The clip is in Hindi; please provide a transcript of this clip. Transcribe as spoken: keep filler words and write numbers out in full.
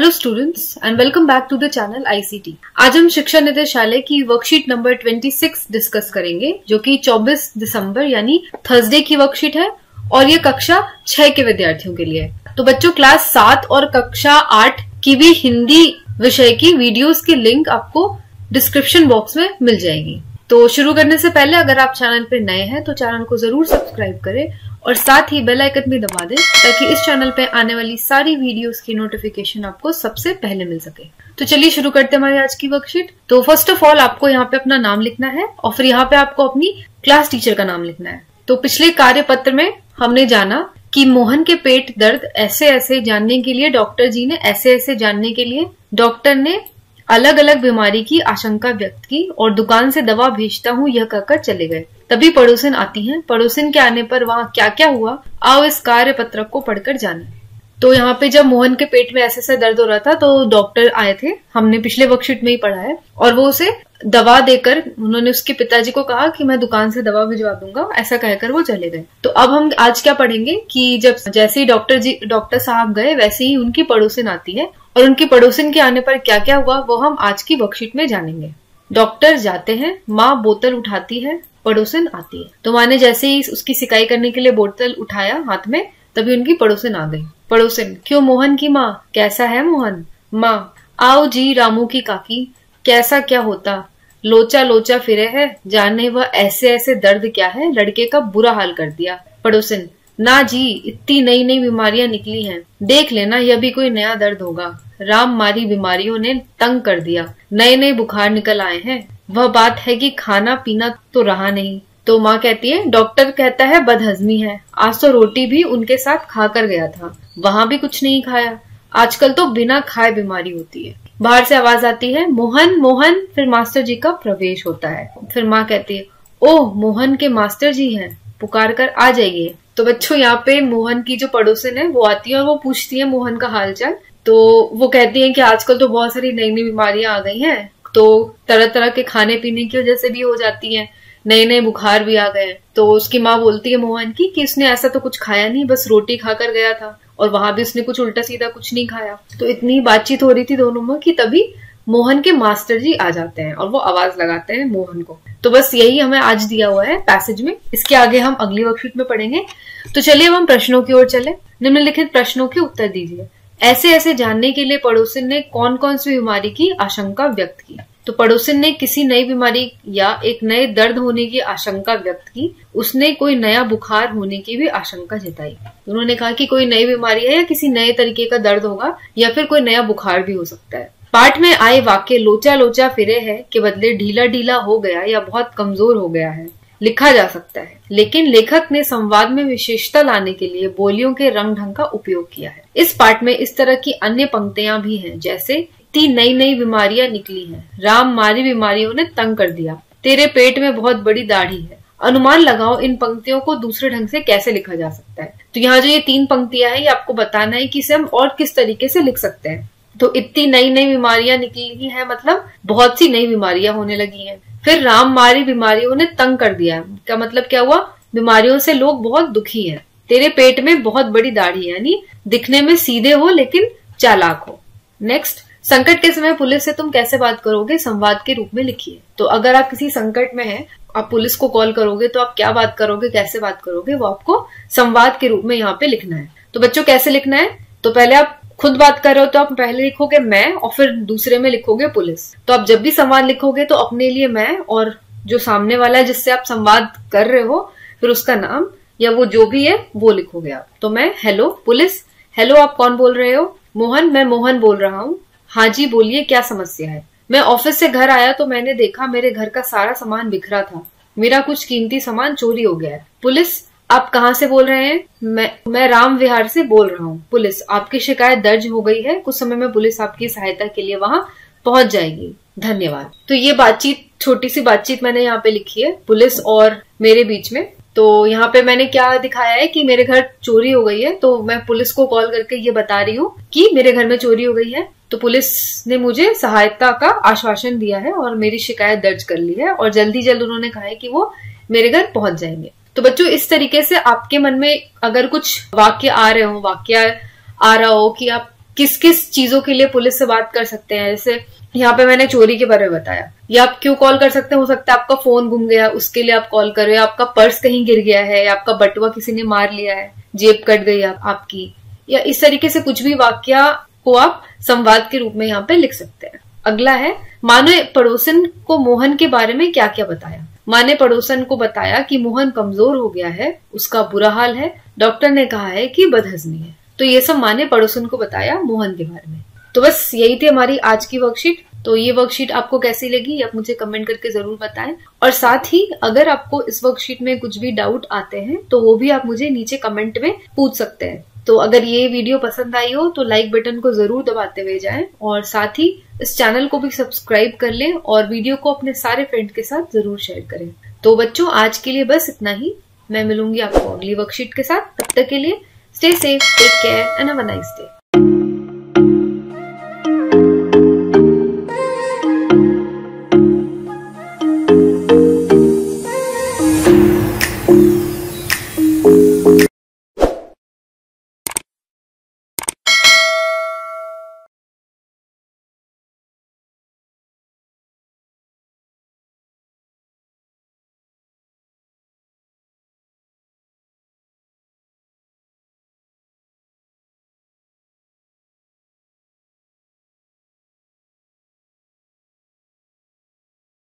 Hello students and welcome back to the channel ICT. आज हम शिक्षा निदेशालय की वर्कशीट नंबर छब्बीस डिस्कस करेंगे, जो कि चौबीस दिसंबर यानी थर्सडे की वर्कशीट है और ये कक्षा छह के विद्यार्थियों के लिए है। तो बच्चों, क्लास सात और कक्षा आठ की भी हिंदी विषय की वीडियोस की लिंक आपको डिस्क्रिप्शन बॉक्स में मिल जाएगी। तो शुरू करने से पहले अगर आप चैनल पर नए हैं तो चैनल को जरूर सब्सक्राइब करें और साथ ही बेल आइकन भी दबा दें ताकि इस चैनल पे आने वाली सारी वीडियोस की नोटिफिकेशन आपको सबसे पहले मिल सके। तो चलिए शुरू करते हैं हमारी आज की वर्कशीट। तो फर्स्ट ऑफ ऑल आपको यहाँ पे अपना नाम लिखना है और फिर यहाँ पे आपको अपनी क्लास टीचर का नाम लिखना है। तो पिछले कार्य पत्र में हमने जाना कि मोहन के पेट दर्द ऐसे ऐसे जानने के लिए डॉक्टर जी ने ऐसे ऐसे जानने के लिए डॉक्टर ने अलग अलग बीमारी की आशंका व्यक्त की और दुकान से दवा भेजता हूँ यह कहकर चले गए। तभी पड़ोसन आती हैं। पड़ोसन के आने पर वहाँ क्या क्या हुआ, आओ इस कार्य पत्रक को पढ़कर जाने। तो यहाँ पे जब मोहन के पेट में ऐसे ऐसे दर्द हो रहा था तो डॉक्टर आए थे, हमने पिछले वर्कशीट में ही पढ़ा है, और वो उसे दवा देकर उन्होंने उसके पिताजी को कहा कि मैं दुकान से दवा भिजवा दूंगा, ऐसा कहकर वो चले गए। तो अब हम आज क्या पढ़ेंगे कि जब जैसे ही डॉक्टर जी डॉक्टर साहब गए वैसे ही उनकी पड़ोसन आती है और उनकी पड़ोसन के आने पर क्या क्या हुआ वो हम आज की वर्कशीट में जानेंगे। डॉक्टर जाते हैं, माँ बोतल उठाती है, पड़ोसन आती है। तो माँ ने जैसे ही उसकी सिकाई करने के लिए बोतल उठाया हाथ में, तभी उनकी पड़ोसन आ गई। पड़ोसन, क्यों मोहन की माँ, कैसा है मोहन? माँ, आओ जी रामू की काकी, कैसा क्या होता, लोचा लोचा फिरे है, जाने वह ऐसे ऐसे दर्द क्या है, लड़के का बुरा हाल कर दिया। पड़ोसन, ना जी, इतनी नई नई बीमारियां निकली हैं, देख लेना यह भी कोई नया दर्द होगा। राम मारी बीमारियों ने तंग कर दिया, नए नए बुखार निकल आए हैं। वह बात है कि खाना पीना तो रहा नहीं। तो माँ कहती है, डॉक्टर कहता है बदहजमी है, आज तो रोटी भी उनके साथ खा कर गया था, वहां भी कुछ नहीं खाया, आजकल तो बिना खाए बीमारी होती है। बाहर से आवाज आती है, मोहन मोहन, फिर मास्टर जी का प्रवेश होता है। फिर माँ कहती है, ओह मोहन के मास्टर जी हैं, पुकार कर आ जाइए। तो बच्चों, यहाँ पे मोहन की जो पड़ोसन है वो आती है और वो पूछती है मोहन का हालचाल। तो वो कहती है कि आजकल तो बहुत सारी नई नई बीमारियां आ गई हैं, तो तरह तरह के खाने पीने की वजह से भी हो जाती हैं, नए नए बुखार भी आ गए। तो उसकी माँ बोलती है मोहन की कि उसने ऐसा तो कुछ खाया नहीं, बस रोटी खाकर गया था और वहां भी उसने कुछ उल्टा सीधा कुछ नहीं खाया। तो इतनी बातचीत हो रही थी दोनों में कि तभी मोहन के मास्टर जी आ जाते हैं और वो आवाज लगाते हैं मोहन को। तो बस यही हमें आज दिया हुआ है पैसेज में, इसके आगे हम अगली वर्कशीट में पढ़ेंगे। तो चलिए अब हम प्रश्नों की ओर चले। निम्नलिखित प्रश्नों के उत्तर दीजिए। ऐसे ऐसे जानने के लिए पड़ोसन ने कौन कौन सी बीमारी की आशंका व्यक्त की? तो पड़ोसन ने किसी नई बीमारी या एक नए दर्द होने की आशंका व्यक्त की। उसने कोई नया बुखार होने की भी आशंका जताई। उन्होंने कहा कि कोई नई बीमारी है या किसी नए तरीके का दर्द होगा या फिर कोई नया बुखार भी हो सकता है। पाठ में आए वाक्य लोचा लोचा फिरे है के बदले ढीला ढीला हो गया या बहुत कमजोर हो गया है लिखा जा सकता है, लेकिन लेखक ने संवाद में विशेषता लाने के लिए बोलियों के रंग ढंग का उपयोग किया है। इस पाठ में इस तरह की अन्य पंक्तियां भी हैं, जैसे इतनी नई नई बीमारियां निकली हैं, राम मारी बीमारियों ने तंग कर दिया, तेरे पेट में बहुत बड़ी दाढ़ी है। अनुमान लगाओ इन पंक्तियों को दूसरे ढंग से कैसे लिखा जा सकता है। तो यहाँ जो ये तीन पंक्तियां हैं ये आपको बताना है कि इसे हम और किस तरीके से लिख सकते हैं। तो इतनी नई नई बीमारियां निकली हैं मतलब बहुत सी नई बीमारियां होने लगी हैं। फिर राम मारी बीमारियों ने तंग कर दिया, क्या मतलब क्या हुआ, बीमारियों से लोग बहुत दुखी हैं। तेरे पेट में बहुत बड़ी दाढ़ी है, यानी दिखने में सीधे हो लेकिन चालाक हो। नेक्स्ट, संकट के समय पुलिस से तुम कैसे बात करोगे, संवाद के रूप में लिखिए। तो अगर आप किसी संकट में हैं, आप पुलिस को कॉल करोगे तो आप क्या बात करोगे, कैसे बात करोगे, वो आपको संवाद के रूप में यहाँ पे लिखना है। तो बच्चों कैसे लिखना है, तो पहले आप खुद बात कर रहे हो तो आप पहले लिखोगे मैं और फिर दूसरे में लिखोगे पुलिस। तो आप जब भी संवाद लिखोगे तो अपने लिए मैं और जो सामने वाला है जिससे आप संवाद कर रहे हो फिर उसका नाम या वो जो भी है वो लिखोगे आप। तो मैं हेलो पुलिस, हेलो आप कौन बोल रहे हो? मोहन, मैं मोहन बोल रहा हूँ। हाँ जी बोलिए, क्या समस्या है? मैं ऑफिस से घर आया तो मैंने देखा मेरे घर का सारा सामान बिखरा था, मेरा कुछ कीमती सामान चोरी हो गया है। पुलिस, आप कहाँ से बोल रहे हैं? मैं मैं राम विहार से बोल रहा हूँ। पुलिस, आपकी शिकायत दर्ज हो गई है, कुछ समय में पुलिस आपकी सहायता के लिए वहाँ पहुंच जाएगी, धन्यवाद। तो ये बातचीत, छोटी सी बातचीत मैंने यहाँ पे लिखी है पुलिस और मेरे बीच में। तो यहाँ पे मैंने क्या दिखाया है कि मेरे घर चोरी हो गई है, तो मैं पुलिस को कॉल करके ये बता रही हूँ कि मेरे घर में चोरी हो गई है। तो पुलिस ने मुझे सहायता का आश्वासन दिया है और मेरी शिकायत दर्ज कर ली है और जल्दी जल्द उन्होंने कहा है कि वो मेरे घर पहुंच जाएंगे। तो बच्चों इस तरीके से आपके मन में अगर कुछ वाक्य आ रहे हो, वाक्य आ रहा हो कि आप किस किस चीजों के लिए पुलिस से बात कर सकते हैं। जैसे यहाँ पे मैंने चोरी के बारे में बताया, या आप क्यों कॉल कर सकते हैं, हो सकता है आपका फोन गुम गया, उसके लिए आप कॉल कर रहे हो, आपका पर्स कहीं गिर गया है, या आपका बटुआ किसी ने मार लिया है, जेब कट गई आप, आपकी, या इस तरीके से कुछ भी वाकया को आप संवाद के रूप में यहाँ पे लिख सकते हैं। अगला है, माँ ने पड़ोसन को मोहन के बारे में क्या क्या बताया। माँ ने पड़ोसन को बताया कि मोहन कमजोर हो गया है, उसका बुरा हाल है, डॉक्टर ने कहा है कि बदहजमी है। तो ये सब माँ ने पड़ोसन को बताया मोहन के बारे में। तो बस यही थी हमारी आज की वर्कशीट। तो ये वर्कशीट आपको कैसी लगी आप मुझे कमेंट करके जरूर बताएं, और साथ ही अगर आपको इस वर्कशीट में कुछ भी डाउट आते हैं तो वो भी आप मुझे नीचे कमेंट में पूछ सकते हैं। तो अगर ये वीडियो पसंद आई हो तो लाइक बटन को जरूर दबाते हुए जाएं, और साथ ही इस चैनल को भी सब्सक्राइब कर लें, और वीडियो को अपने सारे फ्रेंड के साथ जरूर शेयर करें। तो बच्चों, आज के लिए बस इतना ही। मैं मिलूंगी आपको अगली वर्कशीट के साथ। तब तक के लिए stay safe, take care and have a nice day.